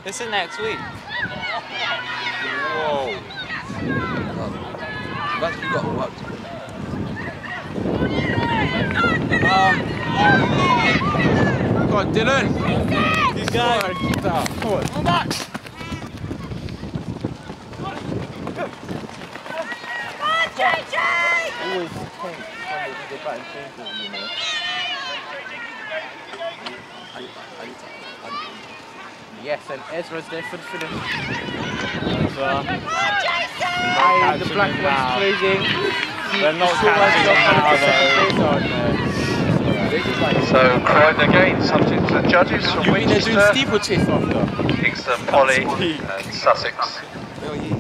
This is next week. Whoa. You've actually got what? Go on, Dylan. Good guy. Keep that up. Come on. Come back. Always think when they go back and change them, you know. Yes, and Ezra's there for the finish. Aye, the black one's closing. They're not catching them now, So Croydon again, subject to the judges from You mean they're doing Winchester, steeplechase after? Kingston, Poly and Sussex. Oh, yeah.